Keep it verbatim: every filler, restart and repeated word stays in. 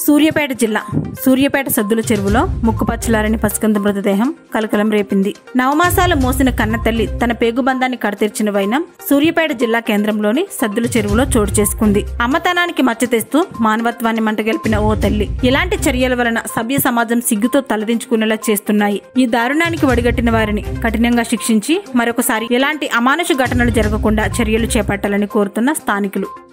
సూర్యాపేట జిల్లా సూర్యాపేట సద్దుల చెరువులో ముక్కుపచ్చలారని పసికందు మృతదేహం కలకలం రేపింది. నవమాసాలు మోసిన కన్నతల్లి తన పేగుబంధాన్ని కడతీర్చిన వైనం సూర్యాపేట జిల్లా కేంద్రంలోని సద్దుల చెరువులో చోటు చేసుకుంది. అమ్మతనానికి మచ్చ తెస్తూ మానవత్వాన్ని మంటగెలిపిన ఓ తల్లి ఇలాంటి చర్యల వలన సభ్య సమాజం సిగ్గుతో తలదించుకునేలా చేస్తున్నాయి. ఈ దారుణానికి వడిగట్టిన వారిని కఠినంగా శిక్షించి మరొకసారి ఎలాంటి అమానుష ఘటనలు జరగకుండా చర్యలు చేపట్టాలని కోరుతున్న స్థానికులు.